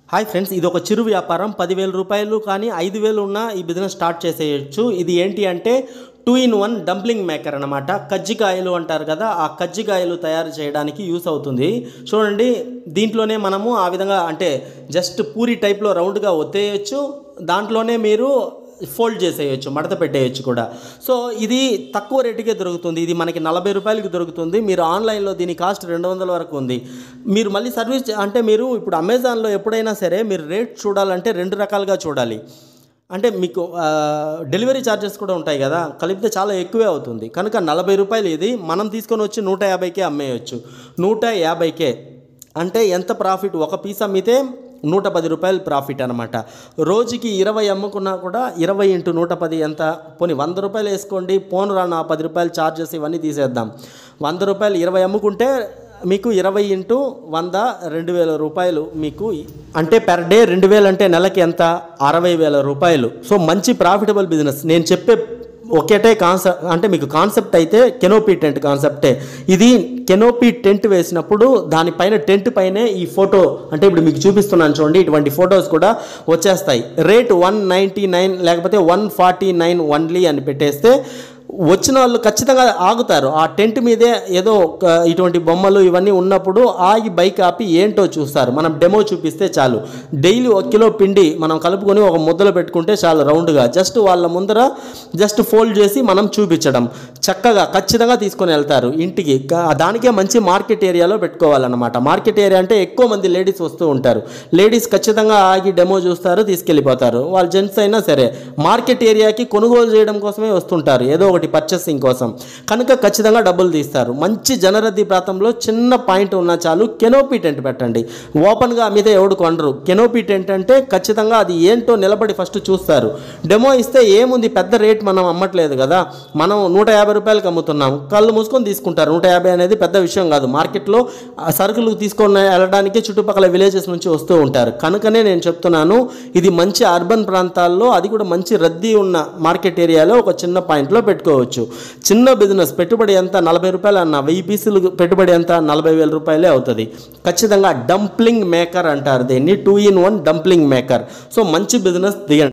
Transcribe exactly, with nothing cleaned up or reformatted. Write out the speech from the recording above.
Hi friends, ఇది ఒక చిరు వ్యాపారం. పదివేల రూపాయలు కానీ ఐదు వేలు ఉన్న ఈ బిజినెస్ స్టార్ట్ చేసేయచ్చు. ఇది ఏంటి అంటే two in one dumpling maker అనమాట. కజ్జికాయలు అంటారు కదా, ఆ కజ్జికాయలు తయారు చేయడానికి యూస్ అవుతుంది. చూడండి, దీంట్లోనే మనము ఆ విధంగా అంటే జస్ట్ పూరి టైప్లో రౌండ్గా ఒత్తేయచ్చు. దాంట్లోనే మీరు ఫోల్డ్ చేసేయచ్చు, మడత పెట్టేయచ్చు కూడా. సో ఇది తక్కువ రేటుకే దొరుకుతుంది. ఇది మనకి నలభై రూపాయలకి దొరుకుతుంది. మీరు ఆన్లైన్లో దీని కాస్ట్ రెండు వందల వరకు ఉంది. మీరు మళ్ళీ సర్వీస్ అంటే మీరు ఇప్పుడు అమెజాన్లో ఎప్పుడైనా సరే మీరు రేట్ చూడాలంటే రెండు రకాలుగా చూడాలి. అంటే మీకు డెలివరీ ఛార్జెస్ కూడా ఉంటాయి కదా, కలిపితే చాలా ఎక్కువే అవుతుంది. కనుక నలభై రూపాయలు ఇది మనం తీసుకొని వచ్చి నూట యాభైకే అమ్మేయచ్చు. నూట యాభైకే అంటే ఎంత ప్రాఫిట్? ఒక పీస్ అమ్మితే నూట పది రూపాయలు ప్రాఫిట్ అనమాట. రోజుకి ఇరవై అమ్ముకున్నా కూడా ఇరవై ఇంటూ నూట పది ఎంత? పోనీ వంద రూపాయలు వేసుకోండి, పోను రాను ఆ పది రూపాయలు ఛార్జెస్ ఇవన్నీ తీసేద్దాం. వంద రూపాయలు ఇరవై అమ్ముకుంటే మీకు ఇరవై ఇంటూ వంద రెండు వేల రూపాయలు మీకు అంటే పెర్ డే రెండు వేలు అంటే నెలకి ఎంత? అరవై వేల రూపాయలు. సో మంచి ప్రాఫిటబుల్ బిజినెస్. నేను చెప్పే ఒకటే కాన్సెప్ట్ అంటే మీకు కాన్సెప్ట్ అయితే కెనోపీ టెంట్ కాన్సెప్టే. ఇది కెనోపీ టెంట్ వేసినప్పుడు దానిపైన టెంట్ పైనే ఈ ఫోటో అంటే ఇప్పుడు మీకు చూపిస్తున్నాను చూడండి, ఇటువంటి ఫొటోస్ కూడా వచ్చేస్తాయి. రేట్ వన్ నైంటీ నైన్ లేకపోతే వన్ ఫార్టీ నైన్ ఓన్లీ అని పెట్టేస్తే వచ్చిన వాళ్ళు ఖచ్చితంగా ఆగుతారు. ఆ టెంట్ మీదే ఏదో ఇటువంటి బొమ్మలు ఇవన్నీ ఉన్నప్పుడు ఆగి బైక్ ఆపి ఏంటో చూస్తారు. మనం డెమో చూపిస్తే చాలు. డైలీ ఒక కిలో పిండి మనం కలుపుకొని ఒక ముద్దలో పెట్టుకుంటే చాలు రౌండ్గా. జస్ట్ వాళ్ళ ముందర జస్ట్ ఫోల్డ్ చేసి మనం చూపించడం, చక్కగా ఖచ్చితంగా తీసుకొని వెళ్తారు ఇంటికి. దానికే మంచి మార్కెట్ ఏరియాలో పెట్టుకోవాలన్నమాట. మార్కెట్ ఏరియా అంటే ఎక్కువ మంది లేడీస్ వస్తూ ఉంటారు. లేడీస్ ఖచ్చితంగా ఆగి డెమో చూస్తారు, తీసుకెళ్ళిపోతారు. వాళ్ళు జెంట్స్ అయినా సరే మార్కెట్ ఏరియాకి కొనుగోలు చేయడం కోసమే వస్తుంటారు, ఏదో ఒకటి పర్చేసింగ్ కోసం. కనుక ఖచ్చితంగా డబ్బులు తీస్తారు. మంచి జనరద్దీ ప్రాంతంలో చిన్న పాయింట్ ఉన్నా చాలు, కెనోపీ టెంట్ పెట్టండి. ఓపెన్గా అమ్మితే ఎవడు కొనరు. కెనోపీ టెంట్ అంటే ఖచ్చితంగా అది ఏంటో నిలబడి ఫస్ట్ చూస్తారు. డెమో ఇస్తే ఏముంది, పెద్ద రేట్ మనం అమ్మట్లేదు కదా, మనం నూట యాభై రూపాయలకి అమ్ముతున్నాం, కళ్ళు మూసుకొని తీసుకుంటారు. నూట యాభై అనేది పెద్ద విషయం కాదు. మార్కెట్లో సరుకులు తీసుకొని వెళ్ళడానికి చుట్టుపక్కల విలేజెస్ నుంచి వస్తూ ఉంటారు. కనుకనే నేను చెప్తున్నాను, ఇది మంచి అర్బన్ ప్రాంతాల్లో, అది కూడా మంచి రద్దీ ఉన్న మార్కెట్ ఏరియాలో ఒక చిన్న పాయింట్లో పెట్టుకో. చిన్న బిజినెస్ పెట్టుబడి ఎంత? నలభై రూపాయలు అన్న, వెయ్యి పీసులు పెట్టుబడి ఎంత? నలభై వేల రూపాయలే అవుతుంది. ఖచ్చితంగా డంప్లింగ్ మేకర్ అంటారు దీన్ని, two in one dumpling maker. So మంచి బిజినెస్ దిగండి.